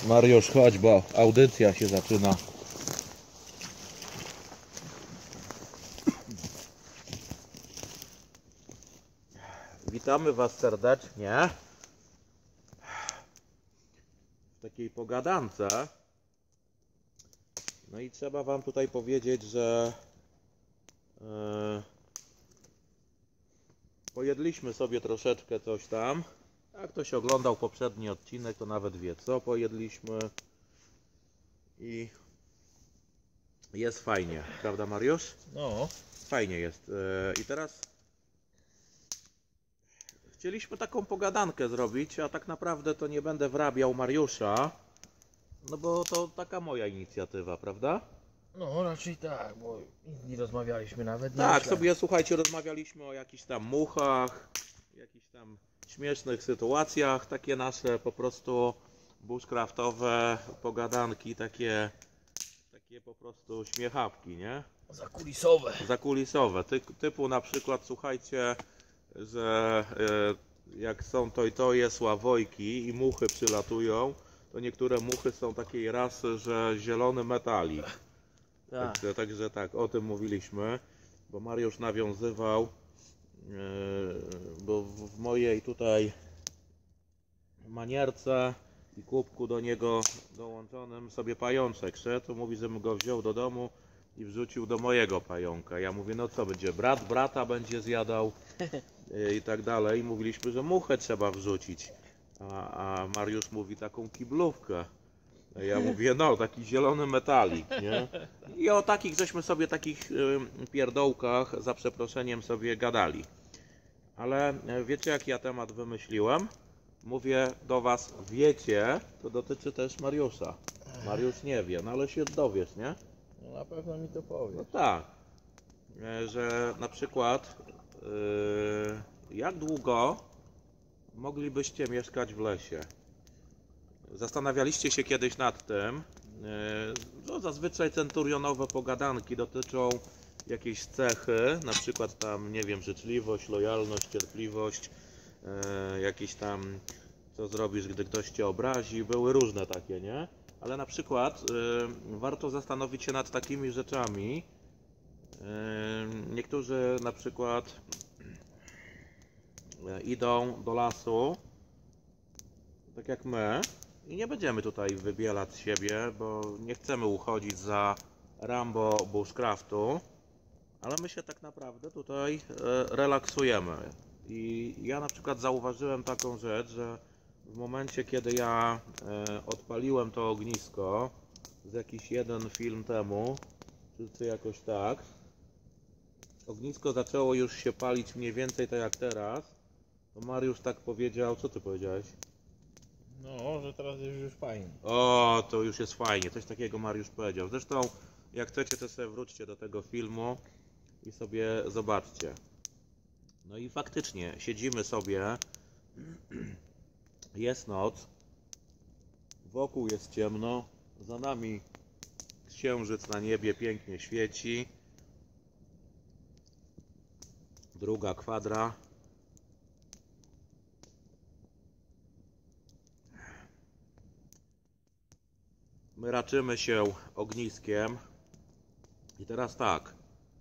Mariusz, chodź, bo audycja się zaczyna. Witamy Was serdecznie w takiej pogadance. No i trzeba Wam tutaj powiedzieć, że pojedliśmy sobie troszeczkę coś tam. Jak ktoś oglądał poprzedni odcinek, to nawet wie, co pojedliśmy. I jest fajnie, prawda, Mariusz? No. Fajnie jest. I teraz chcieliśmy taką pogadankę zrobić, a tak naprawdę to nie będę wrabiał Mariusza, no bo to taka moja inicjatywa, prawda? No raczej tak, bo inni rozmawialiśmy nawet. Tak, sobie słuchajcie, rozmawialiśmy o jakichś tam muchach, jakichś tam śmiesznych sytuacjach, takie nasze po prostu bushcraftowe pogadanki, takie po prostu śmiechawki, nie? Zakulisowe. Zakulisowe, typu na przykład, słuchajcie, że jak są toje sławojki i muchy przylatują, to niektóre muchy są takiej rasy, że zielony metalik. Tak. Także tak, o tym mówiliśmy, bo Mariusz nawiązywał, bo w mojej tutaj manierce i kubku do niego dołączonym sobie pajączek szedł, to mówi, żebym go wziął do domu i wrzucił do mojego pająka. Ja mówię, no co będzie, brat brata będzie zjadał i tak dalej. I mówiliśmy, że muchę trzeba wrzucić, a Mariusz mówi taką kiblówkę. Ja mówię, no taki zielony metalik, nie? I o takich żeśmy sobie takich pierdołkach, za przeproszeniem, sobie gadali. Ale wiecie, jaki ja temat wymyśliłem? Mówię do Was, wiecie, to dotyczy też Mariusza. Mariusz nie wie, no ale się dowiesz, nie? No na pewno mi to powie. No tak, że na przykład jak długo moglibyście mieszkać w lesie? Zastanawialiście się kiedyś nad tym, no zazwyczaj centurionowe pogadanki dotyczą jakiejś cechy, na przykład tam, nie wiem, życzliwość, lojalność, cierpliwość, jakieś tam, co zrobisz, gdy ktoś Cię obrazi, były różne takie, nie? Ale na przykład warto zastanowić się nad takimi rzeczami. Niektórzy na przykład idą do lasu, tak jak my, i nie będziemy tutaj wybielać siebie, bo nie chcemy uchodzić za Rambo bushcraftu, ale my się tak naprawdę tutaj relaksujemy. I ja na przykład zauważyłem taką rzecz, że w momencie, kiedy ja odpaliłem to ognisko z jakiś jeden film temu, czy jakoś tak, ognisko zaczęło już się palić mniej więcej tak jak teraz, to Mariusz tak powiedział, co ty powiedziałeś? No, że teraz jest już fajnie. O, to już jest fajnie, coś takiego Mariusz powiedział. Zresztą, jak chcecie, to sobie wróćcie do tego filmu i sobie zobaczcie. No i faktycznie, siedzimy sobie, jest noc, wokół jest ciemno, za nami księżyc na niebie pięknie świeci, druga kwadra. My raczymy się ogniskiem i teraz tak,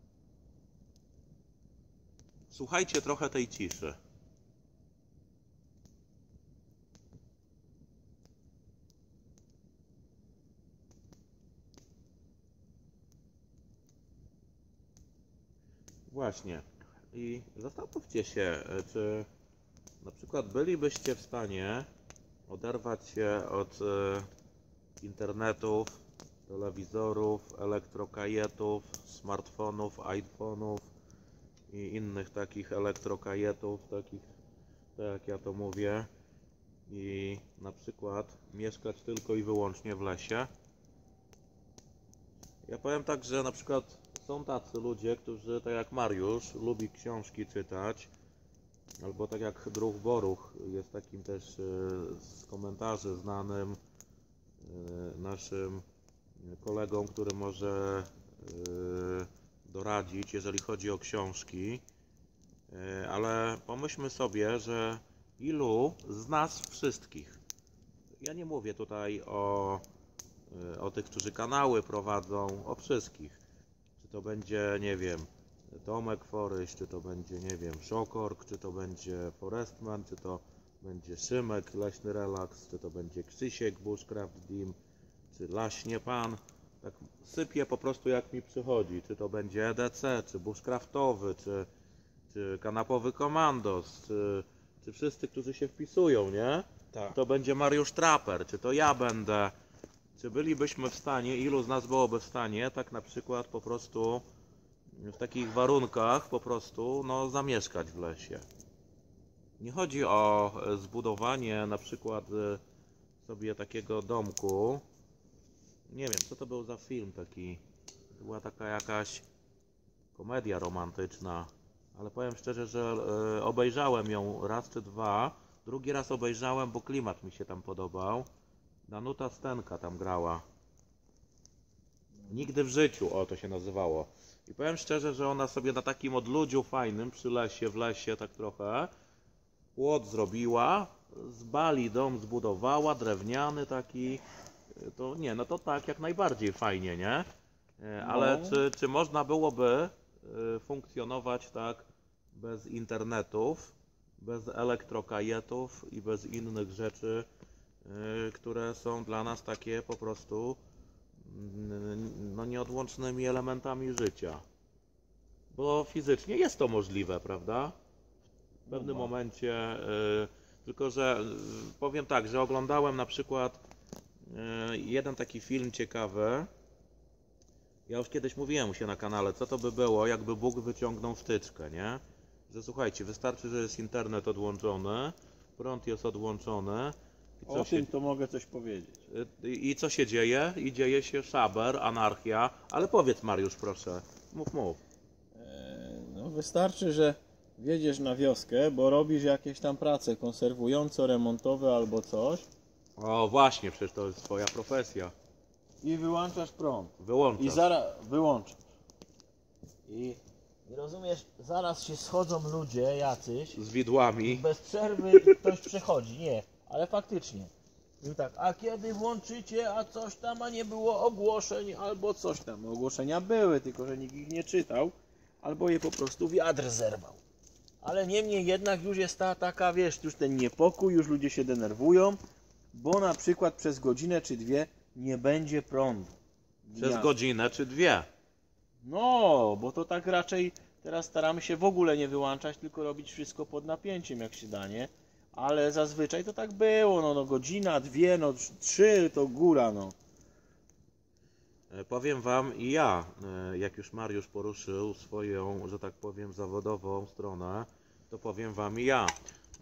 słuchajcie trochę tej ciszy. Właśnie. I zastanówcie się, czy na przykład bylibyście w stanie oderwać się od internetów, telewizorów, elektrokajetów, smartfonów, iPhone'ów i innych takich elektrokajetów, takich, tak jak ja to mówię, i na przykład mieszkać tylko i wyłącznie w lesie. Ja powiem tak, że na przykład są tacy ludzie, którzy, tak jak Mariusz, lubi książki czytać, albo tak jak Druh Boruch, jest takim też z komentarzy znanym naszym kolegą, który może doradzić, jeżeli chodzi o książki. Ale pomyślmy sobie, że ilu z nas wszystkich, ja nie mówię tutaj o tych, którzy kanały prowadzą, o wszystkich. Czy to będzie, nie wiem, Tomek Foryś, czy to będzie, nie wiem, Szokork, czy to będzie Forestman, czy to będzie Szymek, Leśny Relaks, czy to będzie Krzysiek, Bushcraft Dim, czy Laśnie Pan. Tak sypię po prostu jak mi przychodzi, czy to będzie EDC, czy Bushcraftowy, czy Kanapowy Komandos, czy wszyscy, którzy się wpisują, nie? Tak. To będzie Mariusz Traper, czy to ja będę. Czy bylibyśmy w stanie, ilu z nas byłoby w stanie, tak na przykład po prostu w takich warunkach po prostu no, zamieszkać w lesie. Nie chodzi o zbudowanie na przykład sobie takiego domku. Nie wiem, co to był za film taki. To była taka jakaś komedia romantyczna. Ale powiem szczerze, że obejrzałem ją raz czy dwa. Drugi raz obejrzałem, bo klimat mi się tam podobał. Danuta Stenka tam grała. Nigdy w życiu, o to się nazywało. I powiem szczerze, że ona sobie na takim odludziu fajnym, przy lesie, w lesie tak trochę, płot zrobiła, z bali dom zbudowała, drewniany taki. To nie, no to tak jak najbardziej fajnie, nie? Ale No. czy można byłoby funkcjonować tak bez internetów, bez elektrokajetów i bez innych rzeczy, które są dla nas takie po prostu no, nieodłącznymi elementami życia. Bo fizycznie jest to możliwe, prawda? W pewnym momencie, tylko że powiem tak, że oglądałem na przykład jeden taki film ciekawy. Ja już kiedyś mówiłem u się na kanale, co to by było, jakby Bóg wyciągnął wtyczkę, nie? Że słuchajcie, wystarczy, że jest internet odłączony, prąd jest odłączony. O tym to mogę coś powiedzieć. I co się dzieje? I dzieje się szaber, anarchia. Ale powiedz, Mariusz, proszę. Mów. No wystarczy, że wjedziesz na wioskę, bo robisz jakieś tam prace konserwująco-remontowe albo coś O właśnie, przecież to jest twoja profesja. i wyłączasz prąd. Wyłączasz. I zaraz wyłączasz. I rozumiesz, zaraz się schodzą ludzie jacyś, Z widłami. bez przerwy ktoś przechodzi, nie, ale faktycznie. I tak, a kiedy włączycie, a coś tam, a nie było ogłoszeń, albo coś tam. Ogłoszenia były, tylko że nikt ich nie czytał, albo je po prostu Wiatr zerwał. Ale niemniej jednak już jest ta taka, wiesz, już ten niepokój, już ludzie się denerwują, bo na przykład przez godzinę czy dwie nie będzie prądu. Przez godzinę czy dwie. No, bo to tak raczej teraz staramy się w ogóle nie wyłączać, tylko robić wszystko pod napięciem jak się da, nie? Ale zazwyczaj to tak było, no godzina, dwie, no trzy to góra, no. Powiem wam i ja, jak już Mariusz poruszył swoją, że tak powiem, zawodową stronę, to powiem wam i ja.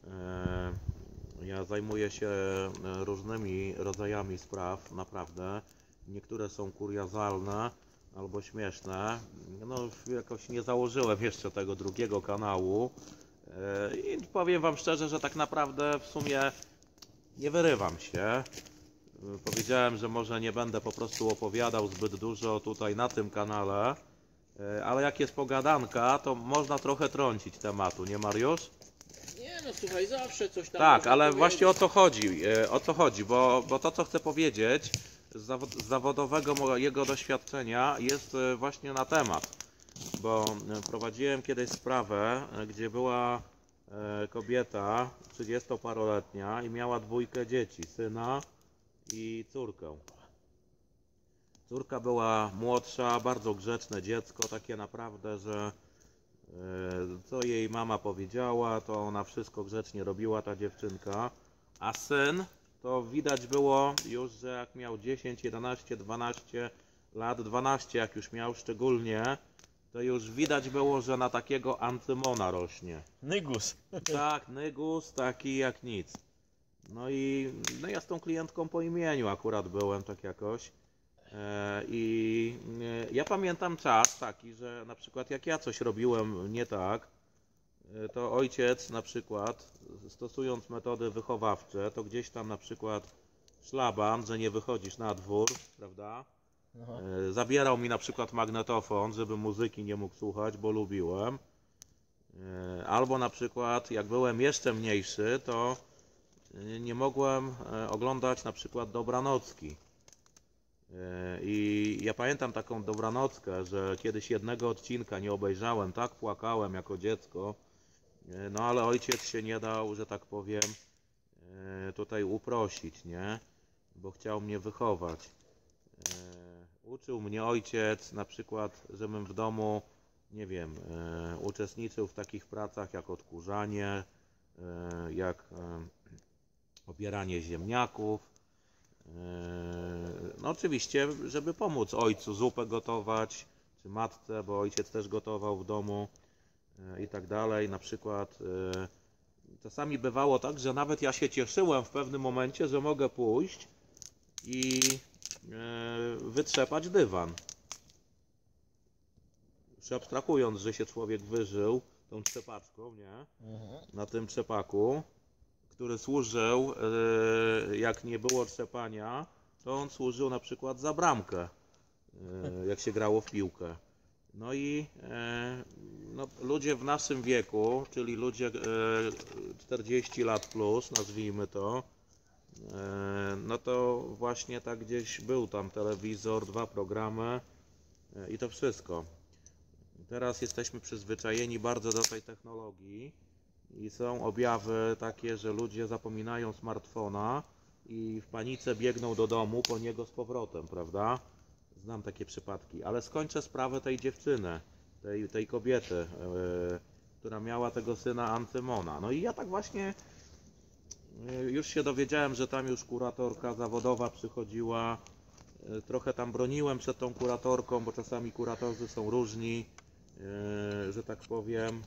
Ja zajmuję się różnymi rodzajami spraw, naprawdę. Niektóre są kuriozalne albo śmieszne. No, jakoś nie założyłem jeszcze tego drugiego kanału. I powiem wam szczerze, że tak naprawdę w sumie nie wyrywam się. Powiedziałem, że może nie będę po prostu opowiadał zbyt dużo tutaj na tym kanale, ale jak jest pogadanka, to można trochę trącić tematu, nie Mariusz? Nie no, słuchaj, zawsze coś tam. Tak, można ale powiedzieć. właśnie o to chodzi, bo to co chcę powiedzieć z zawodowego mojego doświadczenia jest właśnie na temat. Bo prowadziłem kiedyś sprawę, gdzie była kobieta 30-paroletnia i miała dwójkę dzieci, syna i córkę. Córka była młodsza, bardzo grzeczne dziecko, takie naprawdę, że co jej mama powiedziała, to ona wszystko grzecznie robiła, ta dziewczynka. A syn, to widać było już, że jak miał 10, 11, 12 lat, 12 jak już miał szczególnie, to już widać było, że na takiego Antymona rośnie. Nygus. Tak, nygus, taki jak nic. No i no ja z tą klientką po imieniu akurat byłem tak jakoś. I ja pamiętam czas taki, że na przykład jak ja coś robiłem nie tak, to ojciec na przykład stosując metody wychowawcze, to gdzieś tam na przykład szlaban, że nie wychodzisz na dwór, prawda? No. Zabierał mi na przykład magnetofon, żeby muzyki nie mógł słuchać, bo lubiłem. Albo na przykład jak byłem jeszcze mniejszy, to nie mogłem oglądać na przykład Dobranocki. I ja pamiętam taką Dobranockę, że kiedyś jednego odcinka nie obejrzałem, tak płakałem jako dziecko, no ale ojciec się nie dał, że tak powiem, tutaj uprosić, nie? Bo chciał mnie wychować. Uczył mnie ojciec na przykład, żebym w domu, nie wiem, uczestniczył w takich pracach jak odkurzanie, jak obieranie ziemniaków. No oczywiście, żeby pomóc ojcu zupę gotować, czy matce, bo ojciec też gotował w domu i tak dalej. Na przykład czasami bywało tak, że nawet ja się cieszyłem w pewnym momencie, że mogę pójść i wytrzepać dywan. Już abstrahując, że się człowiek wyżył tą trzepaczką, nie? Na tym trzepaku, który służył, jak nie było trzepania, to on służył na przykład za bramkę, jak się grało w piłkę. No i no, ludzie w naszym wieku, czyli ludzie 40 lat plus, nazwijmy to, no to właśnie tak gdzieś był tam telewizor, 2 programy i to wszystko. Teraz jesteśmy przyzwyczajeni bardzo do tej technologii i są objawy takie, że ludzie zapominają smartfona i w panice biegną do domu po niego z powrotem, prawda? Znam takie przypadki, ale skończę sprawę tej dziewczyny, tej kobiety, która miała tego syna Antymona. No i ja tak właśnie już się dowiedziałem, że tam już kuratorka zawodowa przychodziła. Trochę tam broniłem przed tą kuratorką, bo czasami kuratorzy są różni, że tak powiem.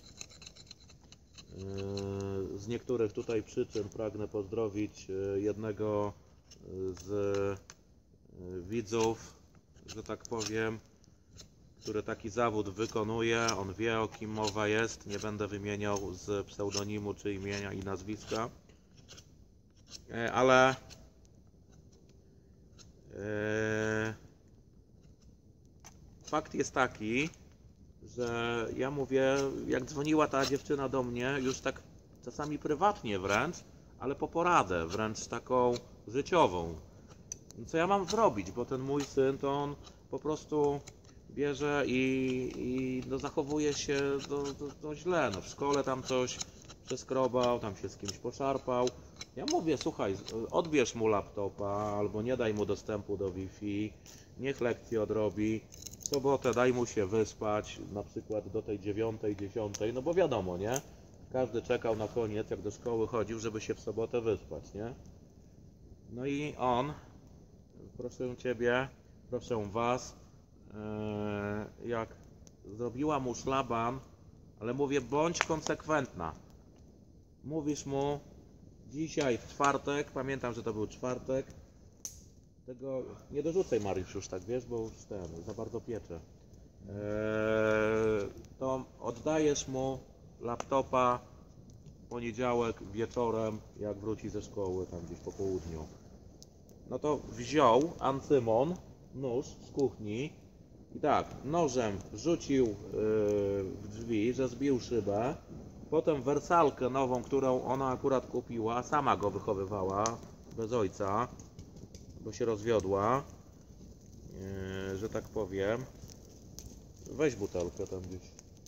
Z niektórych tutaj przyczyn pragnę pozdrowić jednego z widzów, że tak powiem, który taki zawód wykonuje. On wie, o kim mowa jest. Nie będę wymieniał z pseudonimu czy imienia i nazwiska. Ale fakt jest taki, że ja mówię, jak dzwoniła ta dziewczyna do mnie, już tak czasami prywatnie wręcz, ale po poradę, wręcz taką życiową. Co ja mam zrobić, bo ten mój syn, to on po prostu bierze i no, zachowuje się to źle. No, w szkole tam coś przeskrobał, tam się z kimś poszarpał. Ja mówię, słuchaj, odbierz mu laptopa albo nie daj mu dostępu do Wi-Fi, niech lekcję odrobi. W sobotę daj mu się wyspać, na przykład do tej 9, 10, no bo wiadomo, nie? Każdy czekał na koniec, jak do szkoły chodził, żeby się w sobotę wyspać, nie? No i on, proszę Ciebie, proszę Was, jak zrobiła mu szlaban, ale mówię, bądź konsekwentna. Mówisz mu, dzisiaj w czwartek, pamiętam, że to był czwartek, tego nie dorzucaj, Mariusz, już tak, wiesz, bo już za bardzo pieczę. To oddajesz mu laptopa w poniedziałek wieczorem, jak wróci ze szkoły, tam gdzieś po południu. No to wziął Antymon, nóż z kuchni i tak, nożem rzucił w drzwi, że zbił szybę. Potem wersalkę nową, którą ona akurat kupiła, sama go wychowywała, bez ojca, bo się rozwiodła, że tak powiem. Weź butelkę tam gdzieś.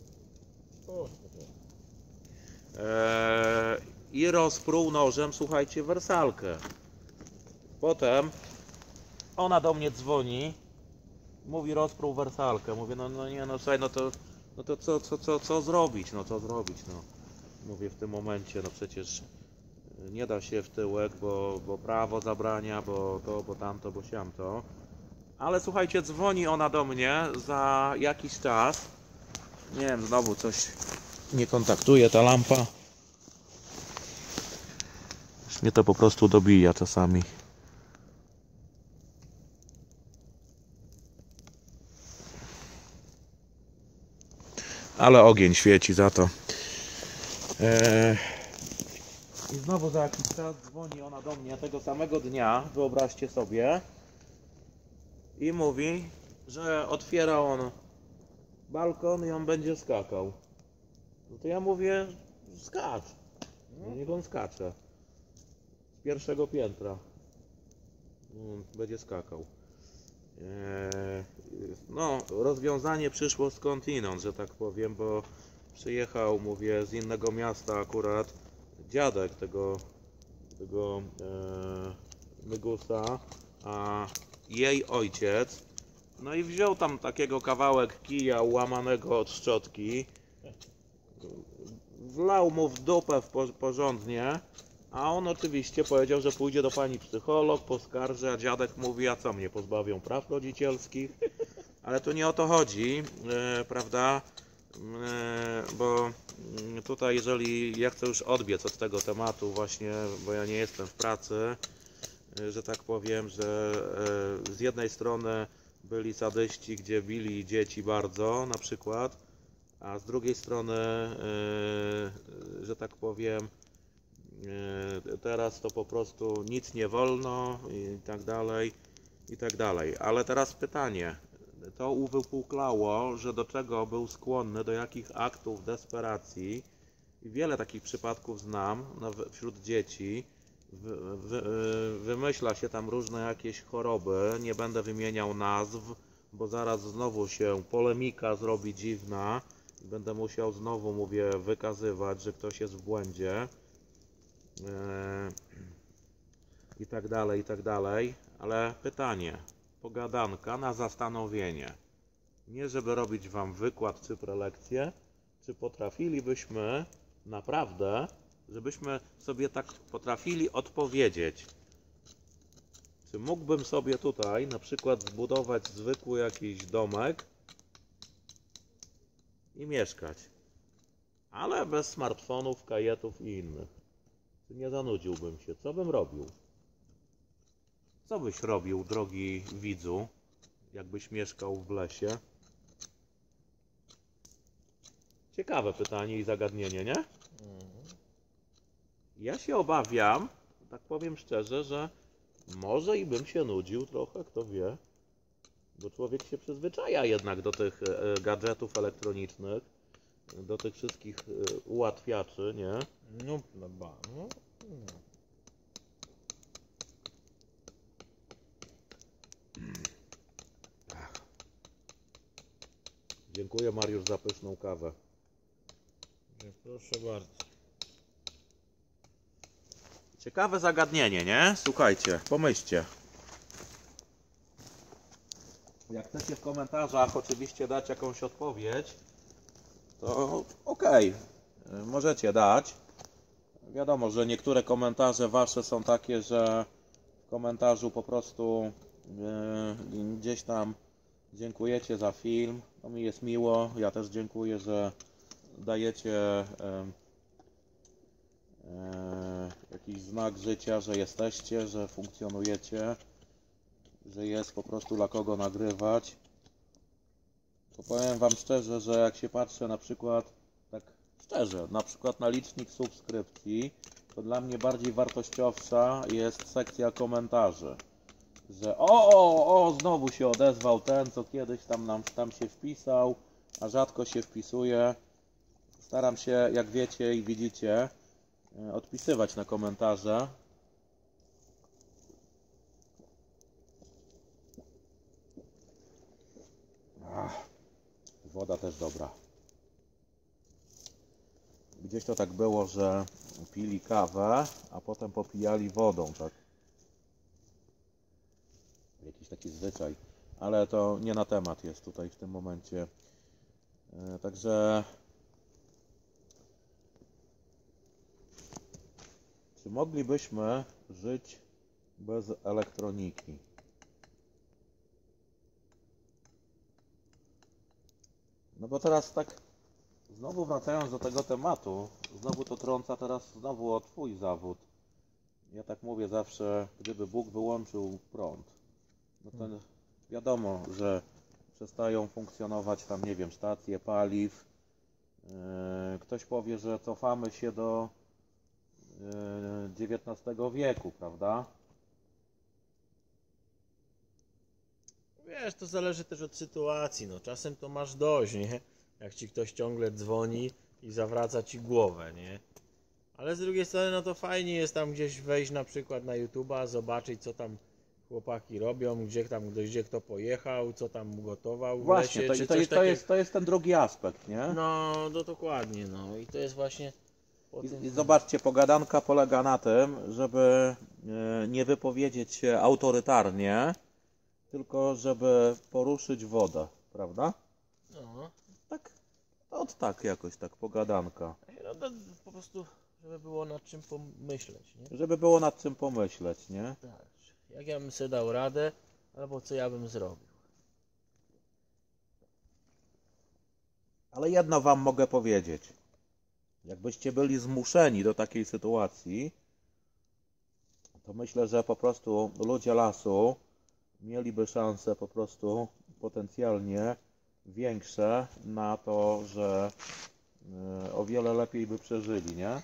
I rozpruł nożem, słuchajcie, wersalkę. Potem ona do mnie dzwoni, mówi, rozpruł wersalkę. Mówię, no nie, no słuchaj, no to co zrobić, no co zrobić, no. Mówię w tym momencie, no przecież nie da się w tyłek, bo prawo zabrania, bo to, bo tamto, bo siamto. Ale słuchajcie, dzwoni ona do mnie za jakiś czas. Nie wiem, znowu coś nie kontaktuje ta lampa. Już mnie to po prostu dobija czasami. Ale ogień świeci za to. I znowu za jakiś czas dzwoni ona do mnie tego samego dnia, wyobraźcie sobie, i mówi, że otwiera on balkon i on będzie skakał. No to ja mówię, skacz. No niech on skacze. pierwszego piętra. Będzie skakał. No, rozwiązanie przyszło skądinąd, że tak powiem, bo przyjechał, mówię, z innego miasta akurat dziadek tego Mygusa, a jej ojciec, no i wziął tam takiego kawałek kija łamanego od szczotki, wlał mu w dupę porządnie, a on oczywiście powiedział, że pójdzie do pani psycholog, poskarży, a dziadek mówi, a co, mnie pozbawią praw rodzicielskich? Ale tu nie o to chodzi, prawda? Bo tutaj, jeżeli ja chcę już odbiec od tego tematu właśnie, bo ja nie jestem w pracy, że tak powiem, że z jednej strony byli sadyści, gdzie bili dzieci bardzo na przykład, a z drugiej strony, że tak powiem, teraz to po prostu nic nie wolno i tak dalej. Ale teraz pytanie, to uwypuklało, że do czego był skłonny, do jakich aktów desperacji, i wiele takich przypadków znam wśród dzieci. Wymyśla się tam różne jakieś choroby, nie będę wymieniał nazw, bo zaraz znowu się polemika zrobi dziwna i będę musiał znowu, mówię, wykazywać, że ktoś jest w błędzie i tak dalej, ale pytanie, pogadanka na zastanowienie, nie żeby robić wam wykład czy prelekcję, czy potrafilibyśmy naprawdę, żebyśmy sobie tak potrafili odpowiedzieć, czy mógłbym sobie tutaj na przykład zbudować zwykły jakiś domek i mieszkać, ale bez smartfonów, kajetów i innych. Czy nie zanudziłbym się? Co bym robił? Co byś robił, drogi widzu, jakbyś mieszkał w lesie? Ciekawe pytanie i zagadnienie, nie? Ja się obawiam, tak powiem szczerze, że może i bym się nudził trochę, kto wie, bo człowiek się przyzwyczaja jednak do tych gadżetów elektronicznych, do tych wszystkich ułatwiaczy, nie? No, chyba, no. Dziękuję, Mariusz, za pyszną kawę. Proszę bardzo. Ciekawe zagadnienie, nie? Słuchajcie, pomyślcie. Jak chcecie w komentarzach oczywiście dać jakąś odpowiedź, to okej, możecie dać. Wiadomo, że niektóre komentarze wasze są takie, że w komentarzu po prostu gdzieś tam dziękujecie za film. To mi jest miło. Ja też dziękuję, że dajecie jakiś znak życia, że jesteście, że funkcjonujecie, że jest po prostu dla kogo nagrywać. To powiem wam szczerze, że jak się patrzę na przykład, tak szczerze, na przykład na licznik subskrypcji, to dla mnie bardziej wartościowsza jest sekcja komentarzy. Że znowu się odezwał ten, co kiedyś tam się wpisał, a rzadko się wpisuje. Staram się, jak wiecie i widzicie, odpisywać na komentarze. Woda też dobra. Gdzieś to tak było, że pili kawę, a potem popijali wodą, tak? Jakiś taki zwyczaj. Ale to nie na temat jest tutaj w tym momencie. Także... Czy moglibyśmy żyć bez elektroniki? No bo teraz tak, znowu wracając do tego tematu, znowu to trąca teraz znowu o twój zawód. Ja tak mówię zawsze, gdyby Bóg wyłączył prąd, no to wiadomo, że przestają funkcjonować tam, nie wiem, stacje paliw. Ktoś powie, że cofamy się do XIX wieku, prawda? Wiesz, to zależy też od sytuacji, no czasem to masz dość, nie? Jak ci ktoś ciągle dzwoni i zawraca ci głowę, nie? Ale z drugiej strony, no to fajnie jest tam gdzieś wejść na przykład na YouTube'a, zobaczyć co tam chłopaki robią, gdzie kto pojechał, co tam gotował w Właśnie, lesie, czy to, coś to, takiego. to jest ten drugi aspekt, nie? No, no dokładnie, no i to jest właśnie po tym... I zobaczcie, pogadanka polega na tym, żeby nie wypowiedzieć się autorytarnie, tylko żeby poruszyć wodę, prawda? No, Tak, tak jakoś tak, pogadanka. no to po prostu, żeby było nad czym pomyśleć, nie? Żeby było nad czym pomyśleć, nie? Tak, jak ja bym sobie dał radę, albo co ja bym zrobił. Ale jedno wam mogę powiedzieć. Jakbyście byli zmuszeni do takiej sytuacji, to myślę, że po prostu ludzie lasu mieliby szanse po prostu potencjalnie większe na to, że o wiele lepiej by przeżyli, nie?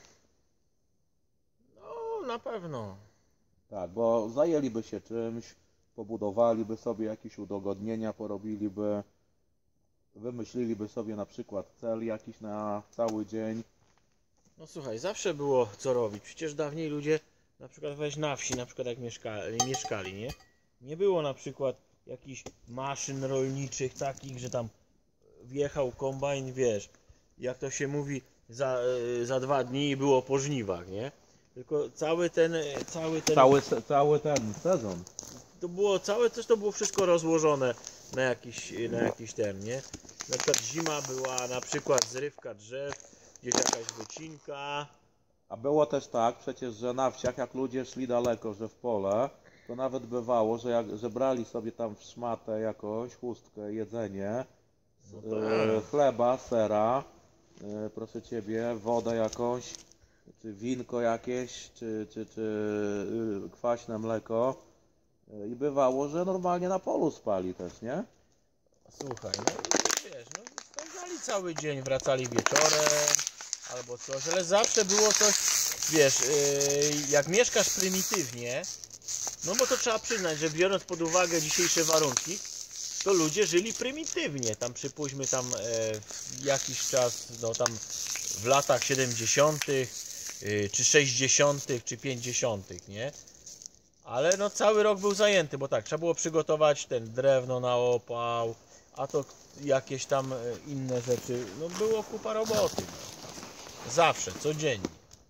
No, na pewno. Tak, bo zajęliby się czymś, pobudowaliby sobie jakieś udogodnienia, porobiliby, wymyśliliby sobie na przykład cel jakiś na cały dzień. No słuchaj, zawsze było co robić. Przecież dawniej ludzie, na przykład weź na wsi, na przykład jak mieszkali, nie? Nie było na przykład jakichś maszyn rolniczych takich, że tam wjechał kombajn, wiesz, jak to się mówi, za 2 dni było po żniwach, nie? Tylko cały ten Cały ten sezon. to było też to było wszystko rozłożone na jakiś ten, nie? Na przykład zima była na przykład zrywka drzew, gdzieś jakaś wycinka. A było też tak przecież, że na wsiach jak ludzie szli daleko, że w pole, to nawet bywało, że brali sobie tam w szmatę jakąś chustkę, jedzenie, No tak. chleba, sera, proszę Ciebie, wodę jakąś, czy winko jakieś, czy kwaśne mleko. I bywało, że normalnie na polu spali też, nie? Słuchaj, no wiesz, no spędzali cały dzień, wracali wieczorem albo coś, ale zawsze było coś, wiesz, jak mieszkasz prymitywnie, no bo to trzeba przyznać, że biorąc pod uwagę dzisiejsze warunki, to ludzie żyli prymitywnie, tam przypuśćmy tam jakiś czas, no tam w latach 70., czy 60., czy 50., nie? Ale no cały rok był zajęty, bo tak, trzeba było przygotować ten drewno na opał, a to jakieś tam inne rzeczy, no było kupa roboty. No. Zawsze, codziennie.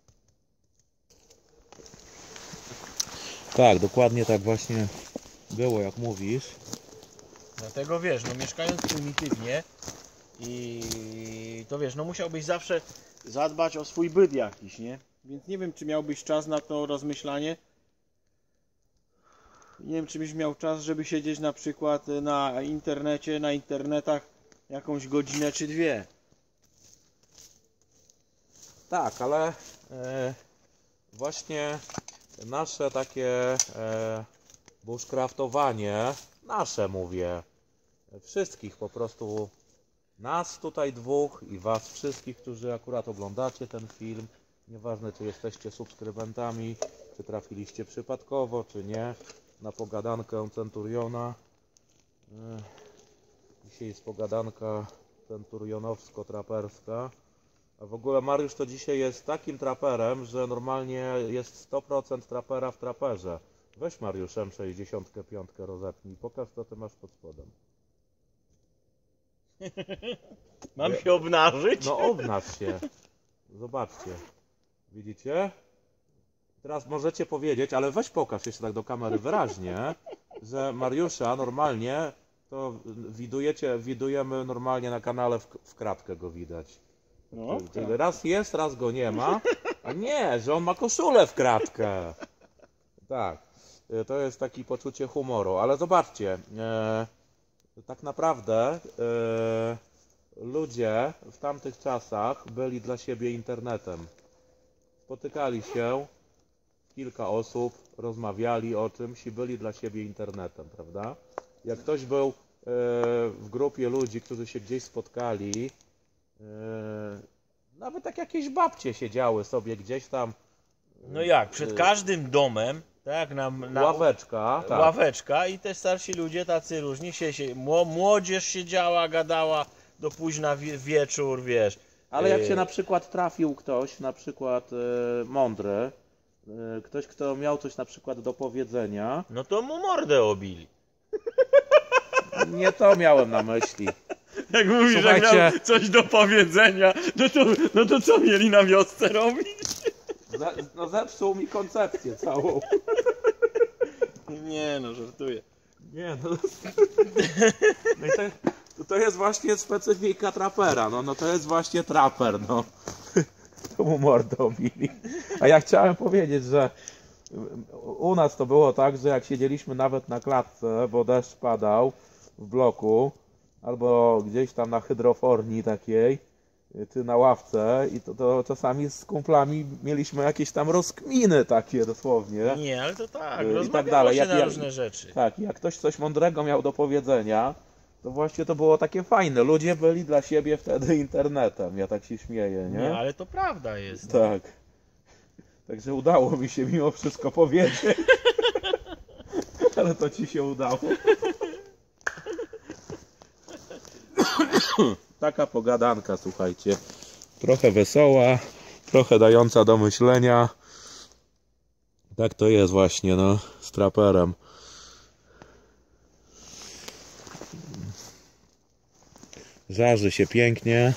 Tak, dokładnie tak właśnie było, jak mówisz. Dlatego wiesz, no mieszkając prymitywnie i to wiesz, no musiałbyś zawsze zadbać o swój byt jakiś, nie? Więc nie wiem, czy miałbyś czas na to rozmyślanie. Nie wiem, czy byś miał czas, żeby siedzieć na przykład na internecie, na internetach jakąś godzinę czy 2. Tak, ale właśnie nasze takie bushcraftowanie, nasze mówię, wszystkich po prostu, nas tutaj dwóch i was wszystkich, którzy akurat oglądacie ten film, nieważne czy jesteście subskrybentami, czy trafiliście przypadkowo, czy nie, na pogadankę Centuriona. Dzisiaj jest pogadanka centurionowsko-traperska. A w ogóle Mariusz to dzisiaj jest takim traperem, że normalnie jest 100% trapera w traperze. Weź Mariusz M65 rozepnij, pokaż co ty masz pod spodem. Mam się obnażyć? No obnaż się. Zobaczcie. Widzicie? Teraz możecie powiedzieć, ale weź pokaż jeszcze tak do kamery wyraźnie, że Mariusza normalnie to widujemy normalnie na kanale w kratkę go widać. No, Czyli raz jest, raz go nie ma, a nie, że on ma koszulę w kratkę. Tak, to jest takie poczucie humoru, ale zobaczcie, tak naprawdę ludzie w tamtych czasach byli dla siebie internetem. Spotykali się, kilka osób, rozmawiali o czymś i byli dla siebie internetem, prawda? Jak ktoś był w grupie ludzi, którzy się gdzieś spotkali, nawet jak jakieś babcie siedziały sobie gdzieś tam. No jak, przed każdym domem, tak, Ławeczka, tak. ławeczka i te starsi ludzie tacy różni, młodzież siedziała, gadała do późna wieczór, wiesz, Ale jak się na przykład trafił ktoś, na przykład mądry, ktoś, kto miał coś na przykład do powiedzenia, No to mu mordę obili. nie to miałem na myśli. Jak mówisz, że Słuchajcie. miał coś do powiedzenia, no to co mieli na wiosce robić? No zepsuł mi koncepcję całą. Nie no, żartuję. Nie, no. No i to jest właśnie specyfika trapera, no to jest właśnie traper, no. To mu mordę obili. A ja chciałem powiedzieć, że u nas to było tak, że jak siedzieliśmy nawet na klatce, bo deszcz padał w bloku, albo gdzieś tam na hydroforni takiej, czy na ławce, i to czasami z kumplami mieliśmy jakieś tam rozkminy takie dosłownie. Nie, ale to tak, I rozmawiało tak dalej. się na różne rzeczy. Tak, jak ktoś coś mądrego miał do powiedzenia, to właśnie to było takie fajne. Ludzie byli dla siebie wtedy internetem. Ja tak się śmieję, nie? Nie, ale to prawda jest. Tak. Także udało mi się mimo wszystko powiedzieć. Ale to ci się udało. Taka pogadanka, słuchajcie. Trochę wesoła, trochę dająca do myślenia. Tak to jest właśnie, no, z traperem. Żarzy się pięknie.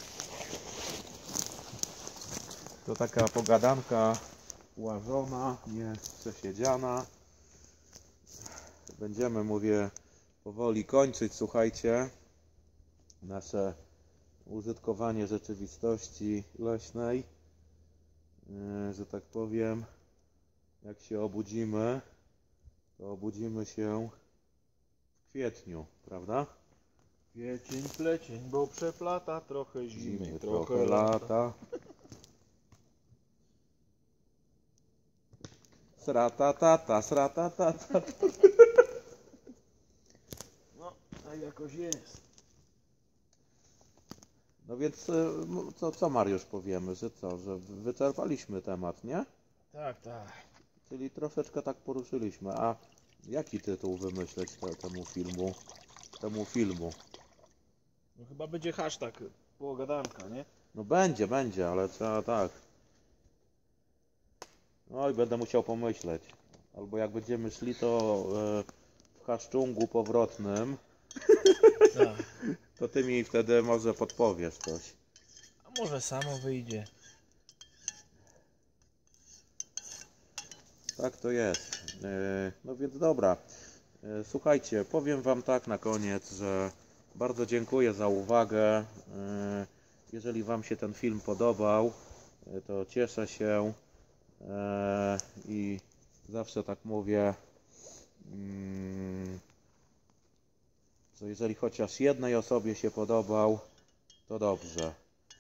To taka pogadanka ułożona, nie przesiedziana. Będziemy, mówię, powoli kończyć, słuchajcie, nasze użytkowanie rzeczywistości leśnej, że tak powiem. Jak się obudzimy, to obudzimy się w kwietniu, prawda? Kwiecień, plecień, bo przeplata trochę zimy, trochę lata. Sratatata, sratatata. No, tak jakoś jest. No więc co Mariusz powiemy, że co, że wyczerpaliśmy temat, nie? Tak, tak. Czyli troszeczkę tak poruszyliśmy. A jaki tytuł wymyśleć temu filmu? No chyba będzie hashtag pogadanka, nie? No będzie, ale trzeba tak. Oj, będę musiał pomyśleć. Albo jak będziemy szli, to w haszczungu powrotnym, Tak. to ty mi wtedy może podpowiesz coś. A może samo wyjdzie. Tak to jest. No więc dobra. Słuchajcie, powiem wam tak na koniec, że bardzo dziękuję za uwagę. Jeżeli wam się ten film podobał, to cieszę się i zawsze tak mówię, że jeżeli chociaż jednej osobie się podobał, to dobrze.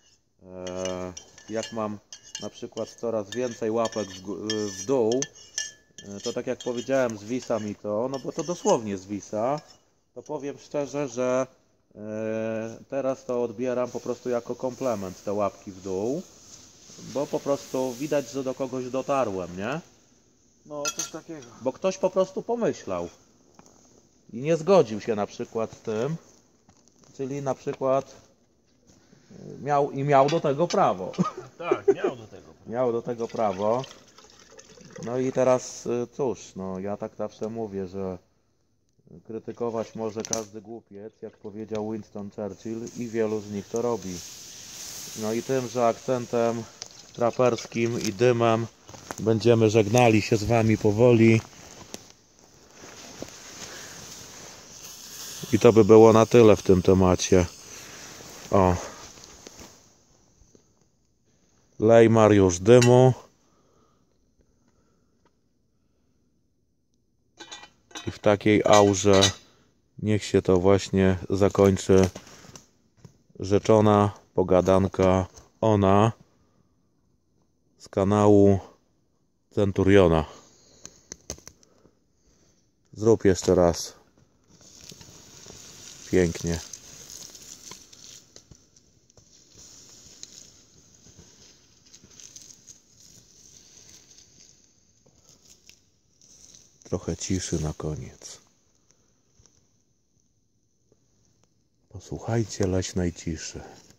Jak mam na przykład coraz więcej łapek w dół, to tak jak powiedziałem, zwisa mi to, no bo to dosłownie zwisa, to powiem szczerze, że teraz to odbieram po prostu jako komplement, te łapki w dół, bo po prostu widać, że do kogoś dotarłem, nie? No, coś takiego. Bo ktoś po prostu pomyślał i nie zgodził się na przykład z tym, czyli na przykład miał do tego prawo. Tak, miał do tego. Miał do tego prawo. No i teraz cóż, no ja tak zawsze mówię, że krytykować może każdy głupiec, jak powiedział Winston Churchill, i wielu z nich to robi. No i tymże akcentem traperskim i dymem będziemy żegnali się z wami powoli. I to by było na tyle w tym temacie. O. Lej Mariusz dymu. I w takiej aurze niech się to właśnie zakończy rzeczona pogadanka ona z kanału Centuriona. Zrób jeszcze raz. Pięknie. Trochę ciszy na koniec. Posłuchajcie leśnej ciszy.